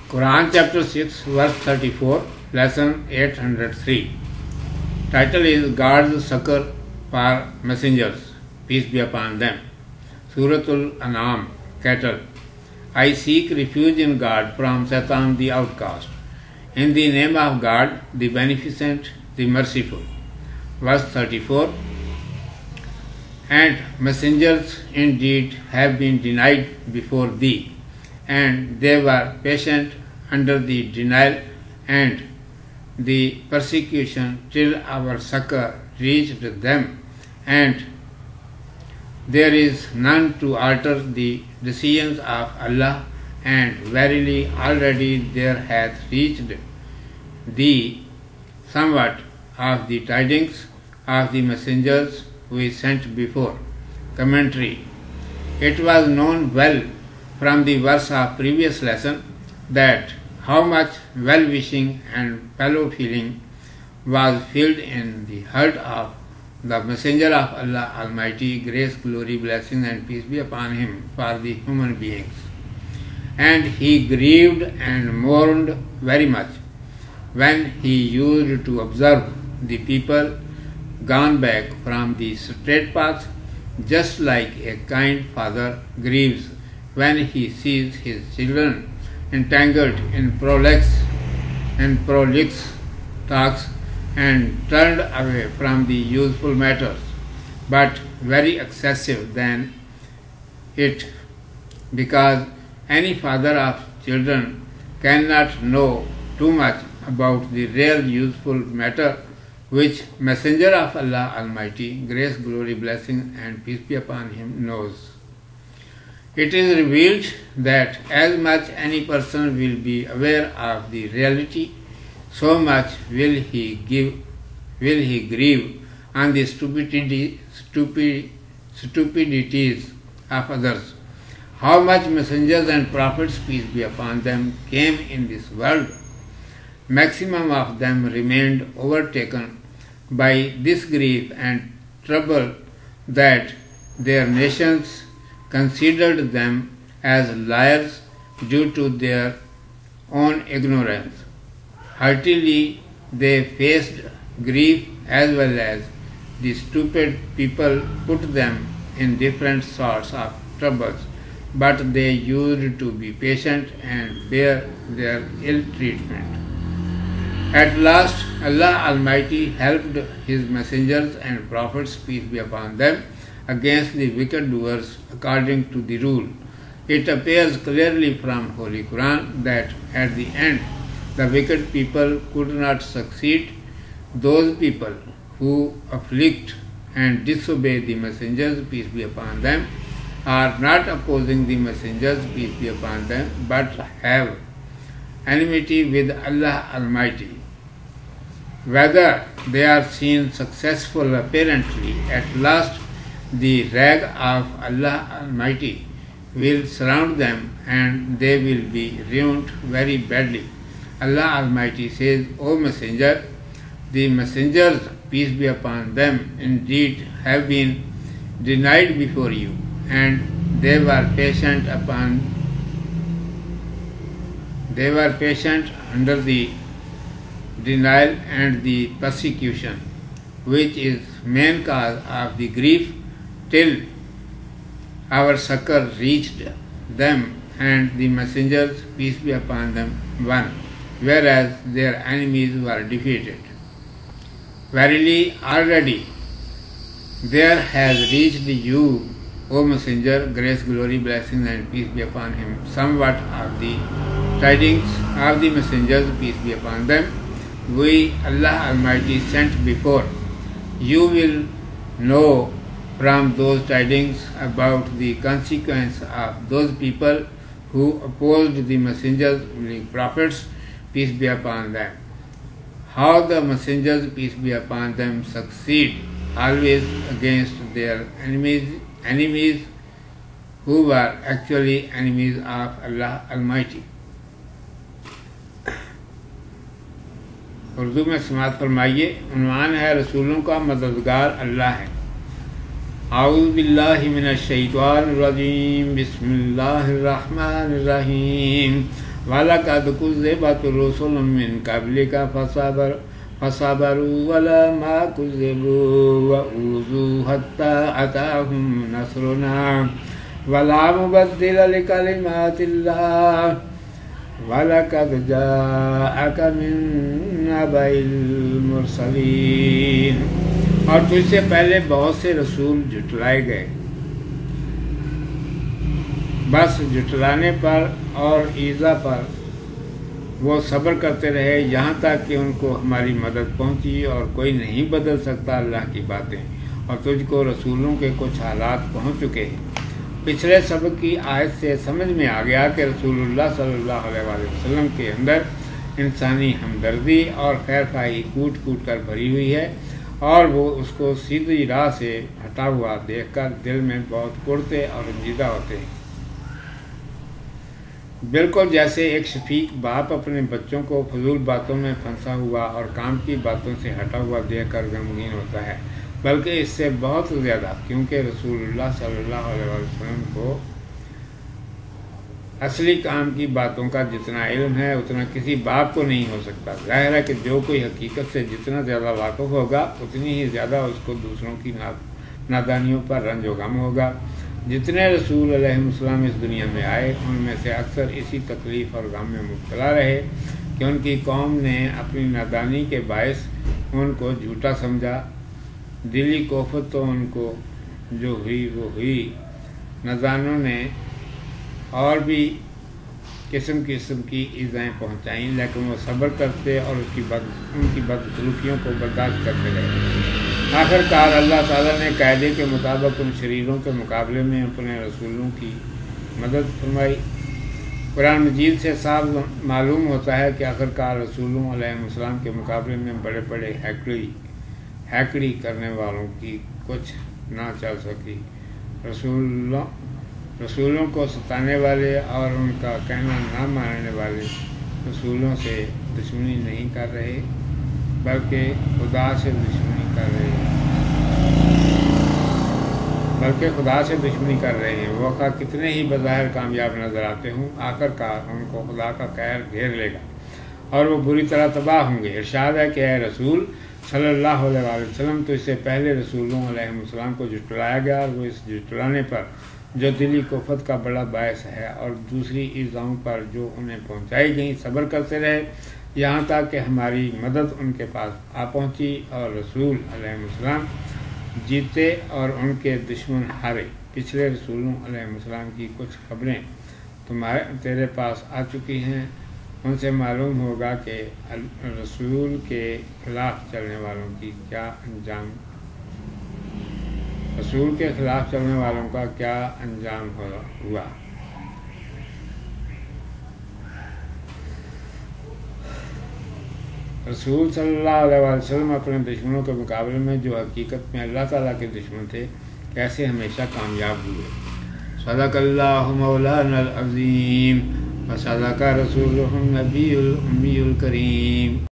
Quran chapter 6 verse 34, lesson 803. Title is God's Succor for Messengers, peace be upon them. Surah cattle. I seek refuge in God from Satan the outcast. In the name of God, the Beneficent, the Merciful. Verse 34. And messengers indeed have been denied before thee, and they were patient under the denial and the persecution till our succor reached them, and there is none to alter the decisions of Allah, and verily already there hath reached thee somewhat of the tidings of the messengers we sent before. Commentary. It was known well from the verse of previous lesson that how much well-wishing and fellow-feeling was filled in the heart of the Messenger of Allah Almighty, grace, glory, blessing and peace be upon him, for the human beings. And he grieved and mourned very much when he used to observe the people gone back from the straight path, just like a kind father grieves when he sees his children entangled in prolix talks and turned away from the useful matters, but very excessive than it, because any father of children cannot know too much about the real useful matter which Messenger of Allah Almighty, grace, glory, blessing and peace be upon him, knows. It is revealed that as much any person will be aware of the reality, so much will he grieve on the stupidities of others. How much messengers and prophets, peace be upon them, came in this world, maximum of them remained overtaken by this grief and trouble that their nations considered them as liars due to their own ignorance. Heartily they faced grief as well as the stupid people put them in different sorts of troubles, but they used to be patient and bear their ill treatment. At last, Allah Almighty helped His messengers and prophets, peace be upon them, against the wicked doers according to the rule. It appears clearly from Holy Quran that at the end the wicked people could not succeed. Those people who afflict and disobey the messengers, peace be upon them, are not opposing the messengers, peace be upon them, but have enmity with Allah Almighty. Whether they are seen successful apparently, at last the wrath of Allah Almighty will surround them and they will be ruined very badly. Allah Almighty says, O Messenger, the messengers, peace be upon them, indeed have been denied before you, and they were patient under the denial and the persecution, which is main cause of the grief, till our succor reached them and the messengers, peace be upon them, won, whereas their enemies were defeated. Verily already there has reached you, O Messenger, grace, glory, blessing and peace be upon him, somewhat of the tidings of the messengers, peace be upon them, we, Allah Almighty, sent before. You will know from those tidings about the consequence of those people who opposed the messengers, the prophets, peace be upon them. How the messengers, peace be upon them, succeed always against their enemies who were actually enemies of Allah Almighty. Urdu में समाअत फरमाइए। उन्वान है रसूलों का मददगार अल्लाह है। आऊज़ु बिल्लाहि minash-Shay-taanir-Rahiim, Bis-Millaahir-Rah-maanir-Rahiim, وَلَقَدْ كُزِّبَتْ رُسُلُم-min qablika fasabaruu alaa maa kuzzibuu wa uuzuu hattaaa ataahum nas-ruNaa وَلَا mubaddila li-Kalimaa-TIllaah وَلَقَدْ جَاءَكَ min-naba Mursaliin۔ اور تجھ سے پہلے بہت سے رسول جھٹلائے گئے، بس جھٹلانے پر اور ایذا پر وہ صبر کرتے رہے یہاں تک کہ ان کو ہماری مدد پہنچی، اور کوئی نہیں بدل سکتا اللہ کی باتیں، اور تجھ کو رسولوں کے کچھ حالات پہنچ چکے ہیں۔ پچھلے سبق کی آیت سے سمجھ میں آ گیا کہ رسول اللہ صلی اللہ علیہ وسلم کے اندر انسانی ہمدردی اور خیر خواہی کوٹ کوٹ کر بھری ہوئی ہے، اور وہ اس کو سیدھی راہ سے ہٹا ہوا دیکھ کر دل میں بہت کڑتے اور رنجیدہ ہوتے ہیں، بالکل جیسے ایک شفیق باپ اپنے بچوں کو فضول باتوں میں پھنسا ہوا اور کام کی باتوں سے ہٹا ہوا دیکھ کر غمگین ہوتا ہے، بلکہ اس سے بہت زیادہ، کیونکہ رسول اللہ صلی اللہ علیہ وسلم کو اصلی کام کی باتوں کا جتنا علم ہے اتنا کسی باپ کو نہیں ہو سکتا۔ ظاہر ہے کہ جو کوئی حقیقت سے جتنا زیادہ واقف ہوگا اتنی ہی زیادہ اس کو دوسروں کی نادانیوں پر رنج و غم ہوگا۔ جتنے رسول علیہ السلام اس دنیا میں آئے ان میں سے اکثر اسی تکلیف اور غم میں مبتلا رہے کہ ان کی قوم نے اپنی نادانی کے باعث ان کو جھوٹا سمجھا، دلی کوفت تو ان کو جو ہوئی وہ ہوئی، نادانوں نے اور بھی قسم قسم کی ایذائیں پہنچائیں، لیکن وہ صبر کرتے اور ان کی بدسلوکیوں کو برداشت کرتے رہے۔ آخر کار اللہ تعالیٰ نے قاعدے کے مطابق ان شریروں کے مقابلے میں اپنے رسولوں کی مدد فرمائی۔ قرآن مجید سے صاف معلوم ہوتا ہے کہ آخر کار رسولوں علیہ السلام کے مقابلے میں بڑے بڑے ہیکڑی کرنے والوں کی کچھ نہ چل سکی۔ رسولوں کو ستانے والے اور ان کا کہنا نہ ماننے والے رسولوں سے دشمنی نہیں کر رہے بلکہ خدا سے دشمنی کر رہے ہیں۔ وہ کتنے ہی بظاہر کامیاب نظر آتے ہوں، آخر کار ان کو خدا کا قہر گھیر لے گا اور وہ بری طرح تباہ ہوں گے۔ ارشاد ہے کہ اے رسول صلی اللہ علیہ وسلم، تو اس سے پہلے رسولوں علیہ السلام کو جھٹلایا گیا، اور وہ اس جھٹلانے پر جو دلی کوفت کا بڑا باعث ہے اور دوسری ایذاؤں پر جو انہیں پہنچائی گئیں صبر کرتے رہے یہاں تک کہ ہماری مدد ان کے پاس آ پہنچی اور رسول علیہ السلام جیتے اور ان کے دشمن ہارے۔ پچھلے رسولوں علیہ السلام کی کچھ خبریں تیرے پاس آ چکی ہیں، ان سے معلوم ہوگا کہ رسول کے خلاف چلنے والوں کا کیا انجام ہوا۔ رسول صلی اللہ علیہ وسلم اپنے دشمنوں کے مقابلے میں جو حقیقت میں اللہ تعالیٰ کے دشمن تھے کیسے ہمیشہ کامیاب ہوئے۔ صدق اللہ مولانا العظیم و صدق رسولہ النبی الأمی الکریم۔